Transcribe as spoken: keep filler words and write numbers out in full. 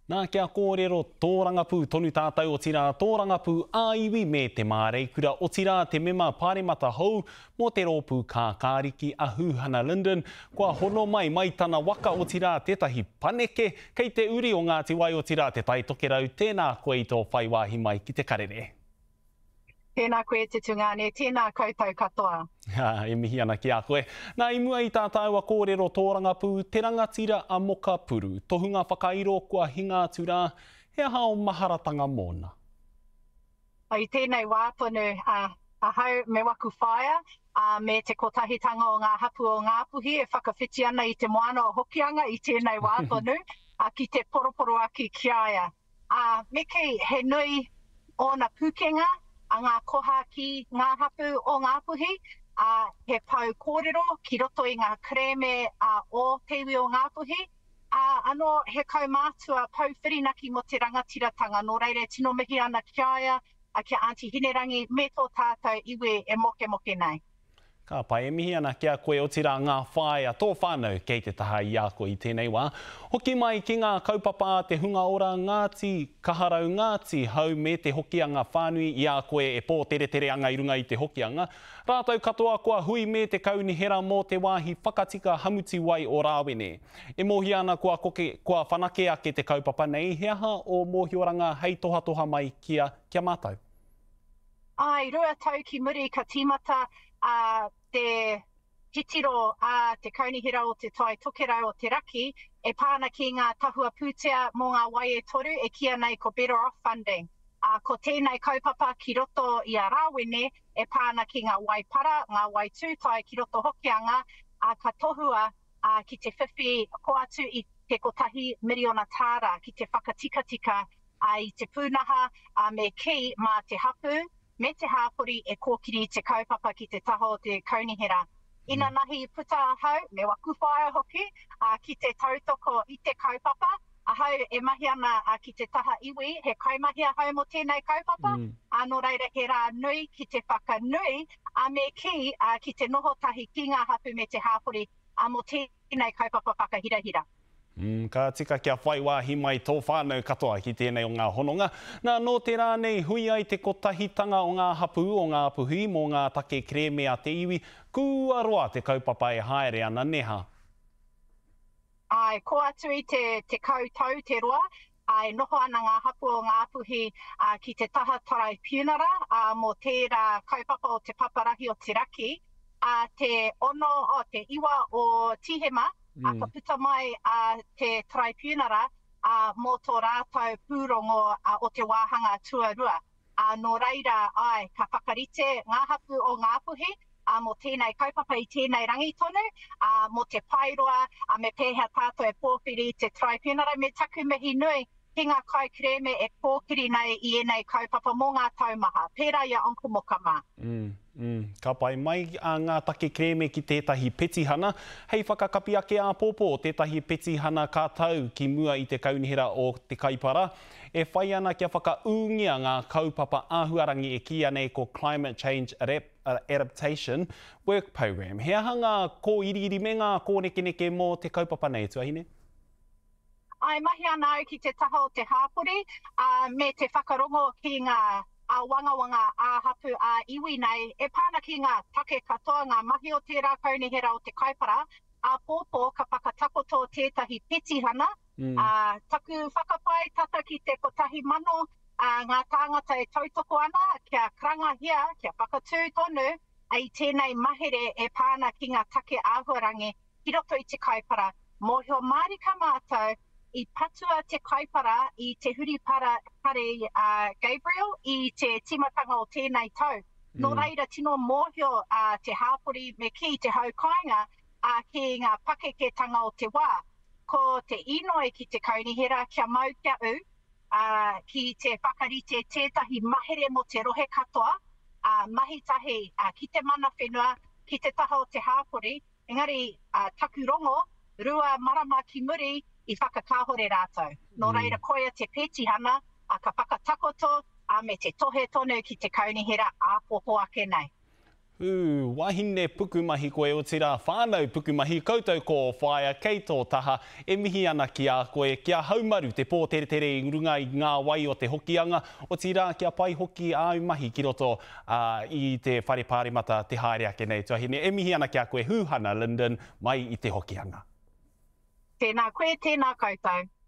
Nā kia kōrero tōrangapū tonu tātou o tira tōrangapū āiwi me te māreikura o tira te mema pāremata hou mō te rōpū kā kāriki a Huhana Lyndon. Kua hono mai mai tana waka o tira tētahi paneke kei te uri o Ngāti Wai o tira te Taitokerau. Tēnā koe i tō whai wāhi mai ki te karere. Tēnā koe te tungane, tēnā koutou katoa. Ha, e mihi ana ki a koe. Nā i mua i tā tāua kōrero tōrangapū, te rangatira a moka puru. Tohunga whakairo kua hinga atu rā, he aha o maharatanga mōna. I tēnei wā tonu uh, a hau me waku whaia, uh, me te kotahitanga o ngā hapu o Ngāpuhi, e whakawhiti ana i te moana o hokianga i tēnei wā tonu, uh, ki te poroporo aki ki aia. Uh, me kei he nui o na pūkenga, a ngā koha ki ngā hapu o Ngāpuhi, uh, he pau kōrero ki roto i ngā kreme uh, o te iwi o Ngāpuhi, uh, anō he kaumātua pau whirinaki mo te rangatiratanga, nō reire tino mihi ana ki aia, a kia Aunty Hinerangi, me tō tātou iwi e moke moke nei. Ka pai e mihi ana kia koe o tira ngā whaia tō whānau kei te taha i a koe i tēnei wā. Hoki mai ki ngā kaupapa te hunga ora Ngāti, kaharau Ngāti, hau me te hokianga whānui i a koe e pō tere tere anga i runga i te hokianga. Rātau katoa kua hui me te kaunihera mō te wāhi whakatika hamuti wai o Rāwene. E mohi ana kua, koke, kua whanake ake te kaupapa nei, he aha o mōhioranga hei toha toha mai kia, kia mātou. Ai, rua tau ki muri ka tīmata uh, te hitiro a uh, te kaunihera o te Taitokerau o te raki, e pāna ki ngā tahua pūtea mō ngā wai e toru e kia nei ko better off funding. Uh, ko tēnei kaupapa ki roto i a Rāwene, e pāna ki ngā wai para, ngā wai tūtai ki roto hokianga, uh, ka tohua uh, ki te whiwhi ko atu i te kotahi miriona tāra, ki te whakatikatika uh, i te pūnaha uh, me ki mā te hapu, me te hāpori e kōkiri te kaupapa ki te taho o te kaunihera. Ina nahi puta hau, me waku whaia hoki, uh, ki te tautoko i te kaupapa, a hau e mahi ana uh, ki te taha iwi, he kaumahia hau mo tēnei kaupapa, mm. Anō reira he rā nui ki te whakanui, a me ki uh, ki te noho tahi ki ngā hapu me te hāpori, a mo tēnei kaupapa whakahirahira. Mm, ka tika kia whai wāhi mai tō whānau katoa ki tēnei o ngā hononga. Nā, no te rā nei hui ai te kotahitanga o ngā hapu o ngā puhi mō ngā take kreme a te iwi, kua roa te kaupapa e haere ana neha. Ai, ko atu i te, te kautau te roa, ai noho ana ngā hapu o ngā puhi uh, ki te taha tarai piunara, uh, mō tērā kaupapa o te paparahi o te raki, uh, te ono o te iwa o Tihema, Mm. A ka puta mai a uh, te traipunara a uh, mō tō rātau pūrongo uh, o te wāhanga tuarua. Uh, nō reira, ai, ka whakarite ngā hapu o Ngāpuhi, uh, mō tēnei kaupapa i tēnei rangitonu, uh, mō te pairoa, uh, me pēhea tātou e pōwhiri te traipunara, me taku mihi nui, ki ngā kai kreme e kōkiri nei i enei kaupapa mō ngā taumaha. Pērā ia onko mokama. Mm. Mm, ka pai mai a ngā take kreme ki tētahi petihana. Hei whakakapi ake a pōpō o tētahi petihana ka tau ki mua i te kaunihera o te kaipara. E whai ana kia whakaungia ngā kaupapa āhuarangi e kia nei ko Climate Change Adaptation Work Program. He aha ngā kō iriiri me ngā kō neke neke mō te kaupapa nei, tuahine? Ai, mahi ana au ki te taha o te hāpori, uh, me te whakarongo ki ngā a wanga wanga a hapu a iwi nei, e pāna ki ngā take katoa, ngā mahi o tērā kaunihera o te kaipara, a pōpō ka whakatakoto tētahi petihana, mm. a taku whakapai tata ki te kotahi mano, a ngā tāngata e tautoko ana, kia kranga hia, kia whakatū tonu, ai tēnei mahere e pāna ki ngā take āhuarangi, ki roto i te kaipara, mōhio mārika mātou, i patua te kaipara i te huri para pare uh, Gabriel i te timatanga o tēnei tau. Mm. Nō reira tino mōhio uh, te hāpori me ki te haukainga uh, ki ngā pakeketanga o te wā. Ko te inoi ki te kaunihera kia mau kia u, uh, ki te whakarite tētahi mahere mo te rohe katoa, uh, mahi tahi uh, ki te mana whenua, ki te taha o te hāpori, engari uh, taku rongo, rua marama ki muri, i whakakāhore rātou. Nō reira koia te petihana, a ka whakatakoto, a me te tohe tonu ki te kaunihera a pōpō ake nei. Ū, wahine pukumahi koe o tira whānau pukumahi koutou ko whaia kei tō taha e mihi ana ki a koe kia haumaru te pō tere tere i runga i ngā wai o te hokianga o tira kia pai hoki āu mahi ki roto uh, i te whare pāremata te haere ake nei tuahine e mihi ana ki a koe Huhana Lyndon mai i te hokianga. Tēnā koe, tēnā koutou.